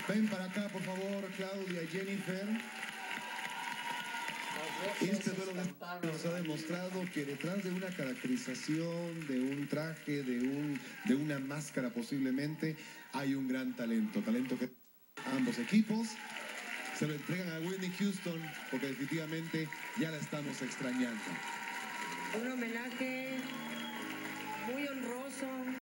Ven para acá, por favor, Claudia y Jennifer. Este duelo nos ha demostrado que detrás de una caracterización, de un traje, de una máscara posiblemente, hay un gran talento. Talento que ambos equipos se lo entregan a Whitney Houston porque definitivamente ya la estamos extrañando. Un homenaje muy honroso.